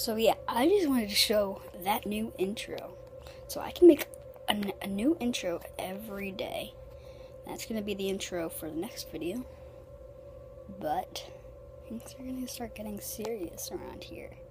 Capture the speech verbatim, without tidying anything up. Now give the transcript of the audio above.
So yeah, I just wanted to show that new intro. So I can make a, a new intro every day. That's going to be the intro for the next video. But things are going to start getting serious around here.